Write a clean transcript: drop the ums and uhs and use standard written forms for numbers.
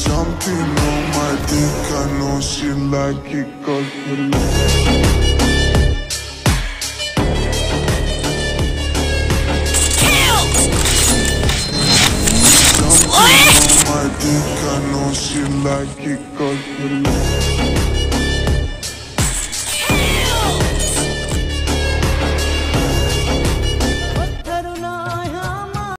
Something on my dick, I know she like it 'cause you love. Something on my dick, I know she like it 'cause you love.